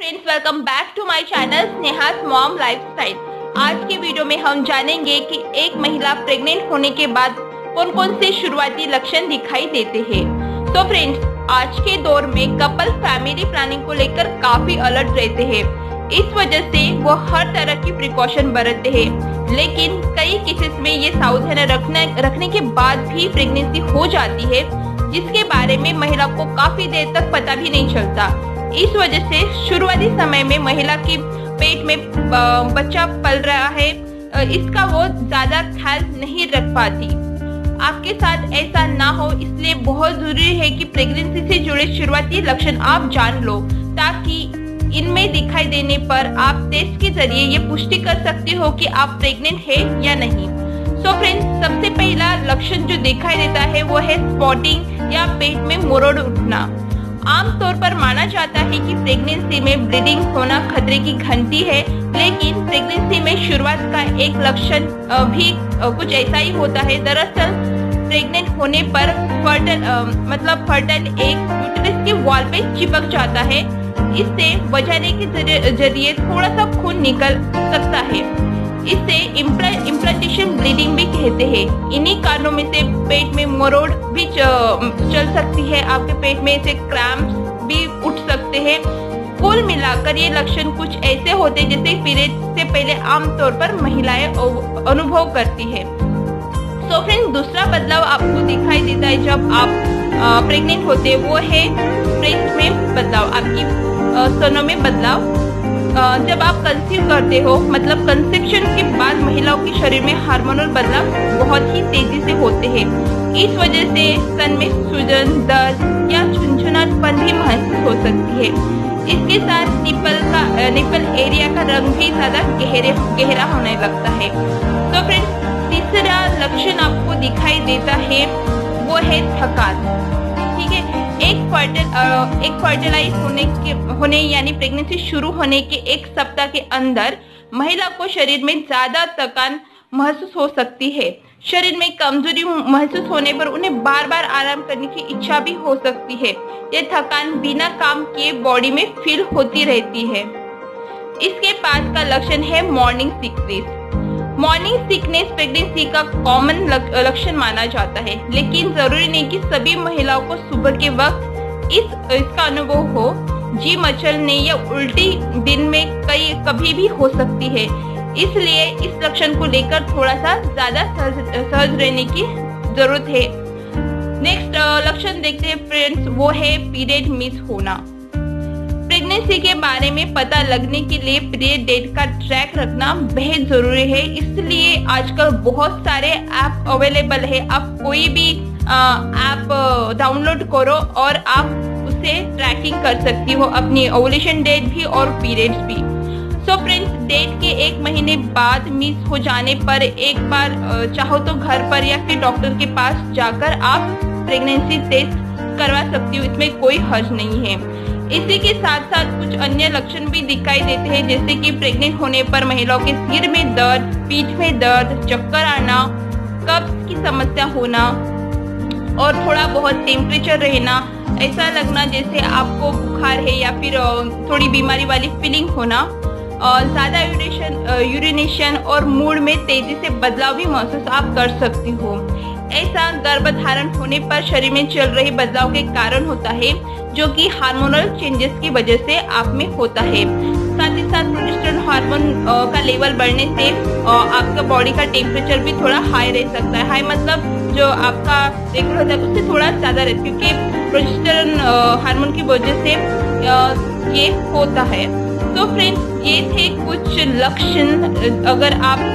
Friends, welcome back to my channel Sneha's mom lifestyle. आज के video में हम जानेंगे कि एक महिला प्रेग्नेंट होने के बाद कौन कौन से शुरुआती लक्षण दिखाई देते हैं। तो फ्रेंड्स, आज के दौर में कपल फैमिली प्लानिंग को लेकर काफी अलर्ट रहते हैं। इस वजह से वो हर तरह की प्रिकॉशन बरतते हैं, लेकिन कई केसेस में ये सावधानी रखने के बाद भी प्रेगनेंसी हो जाती है, जिसके बारे में महिला को काफी देर तक पता भी नहीं चलता। इस वजह से शुरुआती समय में महिला के पेट में बच्चा पल रहा है, इसका वो ज्यादा ख्याल नहीं रख पाती। आपके साथ ऐसा ना हो, इसलिए बहुत जरूरी है कि प्रेगनेंसी से जुड़े शुरुआती लक्षण आप जान लो, ताकि इनमें दिखाई देने पर आप टेस्ट के जरिए ये पुष्टि कर सकते हो कि आप प्रेग्नेंट है या नहीं। सो फ्रेंड्स, सबसे पहला लक्षण जो दिखाई देता है वो है स्पॉटिंग या पेट में मुरोड़ उठना। आमतौर पर माना जाता है कि प्रेगनेंसी में ब्लीडिंग होना खतरे की घंटी है, लेकिन प्रेगनेंसी में शुरुआत का एक लक्षण भी कुछ ऐसा ही होता है। दरअसल प्रेग्नेंट होने पर फर्टाइल एक यूट्रस के वॉल पे चिपक जाता है। इससे वजाने के जरिए थोड़ा सा खून निकल सकता है। इसे इम्प्लांटेशन ब्लीडिंग भी कहते हैं। इन्हीं कारणों में से पेट में मरोड़ भी चल सकती है। आपके पेट में से क्रैम्प्स भी उठ सकते हैं। कुल मिलाकर ये लक्षण कुछ ऐसे होते हैं जैसे पीरियड से पहले आमतौर पर महिलाएं अनुभव करती है। सो फ्रेंड्स, दूसरा बदलाव आपको दिखाई देता है जब आप प्रेग्नेंट होते हैं, वो है ब्रेस्ट में बदलाव, आपकी स्तनों में बदलाव। जब आप कंसीव करते हो, मतलब कंसेप्शन के बाद महिलाओं के शरीर में हार्मोनल बदलाव बहुत ही तेजी से होते हैं। इस वजह से स्तन में सूजन, दर्द या झुनझुनापन भी महसूस हो सकती है। इसके साथ निपल एरिया का रंग भी ज्यादा गहरा होने लगता है। तो फ्रेंड्स, तीसरा लक्षण आपको दिखाई देता है वो है थकान। ठीक है, एक फर्टिलाइज होने यानी प्रेगनेंसी शुरू होने के एक सप्ताह के अंदर महिला को शरीर में ज्यादा थकान महसूस हो सकती है। शरीर में कमजोरी महसूस होने पर उन्हें बार बार आराम करने की इच्छा भी हो सकती है। ये थकान बिना काम किए बॉडी में फील होती रहती है। इसके बाद का लक्षण है morning sickness. Morning sickness pregnancy का कॉमन लक्षण माना जाता है, लेकिन जरूरी नहीं कि सभी महिलाओं को सुबह के वक्त इसका अनुभव हो। जी मचलने या उल्टी दिन में कभी भी हो सकती है, इसलिए इस लक्षण को लेकर थोड़ा सा ज्यादा सहज रहने की जरूरत है। नेक्स्ट लक्षण देखते हैं फ्रेंड्स, वो है पीरियड मिस होना। प्रेगनेंसी के बारे में पता लगने के लिए पीरियड डेट का ट्रैक रखना बेहद जरूरी है। इसलिए आजकल बहुत सारे ऐप अवेलेबल है। आप कोई भी ऐप डाउनलोड करो और आप उसे ट्रैकिंग कर सकती हो, अपनी ओवुलेशन डेट भी और पीरियड्स भी। सो फ्रेंड्स, डेट के एक महीने बाद मिस हो जाने पर एक बार चाहो तो घर पर या फिर डॉक्टर के पास जाकर आप प्रेगनेंसी टेस्ट करवा सकती हो, इसमें कोई हर्ज नहीं है। इसी के साथ साथ कुछ अन्य लक्षण भी दिखाई देते हैं, जैसे कि प्रेग्नेंट होने पर महिलाओं के सिर में दर्द, पीठ में दर्द, चक्कर आना, कब्ज की समस्या होना और थोड़ा बहुत टेम्परेचर रहना, ऐसा लगना जैसे आपको बुखार है या फिर थोड़ी बीमारी वाली फीलिंग होना, और ज्यादा यूरिनेशन और मूड में तेजी से बदलाव भी महसूस आप कर सकती हो। ऐसा गर्भधारण होने पर शरीर में चल रहे बदलाव के कारण होता है, जो कि हार्मोनल चेंजेस की वजह से आप में होता है। साथ ही साथ प्रोजेस्टेरोन हार्मोन का लेवल बढ़ने से आपका बॉडी का टेम्परेचर भी थोड़ा हाई रह सकता है। हाई मतलब जो आपका रेगुलर होता है उससे थोड़ा ज्यादा रहता है, क्योंकि प्रोजेस्टेरोन हार्मोन की वजह से ये होता है। तो फ्रेंड्स, ये थे कुछ लक्षण। अगर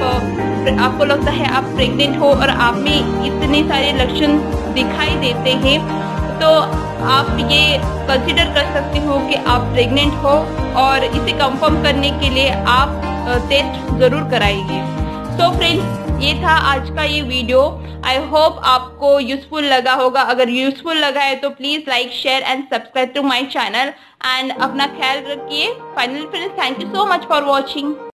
आपको लगता है आप प्रेग्नेंट हो और आप में इतने सारे लक्षण दिखाई देते हैं, तो आप ये कंसीडर कर सकते हो कि आप प्रेग्नेंट हो, और इसे कंफर्म करने के लिए आप टेस्ट जरूर कराइए। तो फ्रेंड्स, ये था आज का ये वीडियो। आई होप आपको यूजफुल लगा होगा। अगर यूजफुल लगा है तो please like, share and subscribe to my channel, and अपना ख्याल रखिए। Finally friends, thank you so much for watching.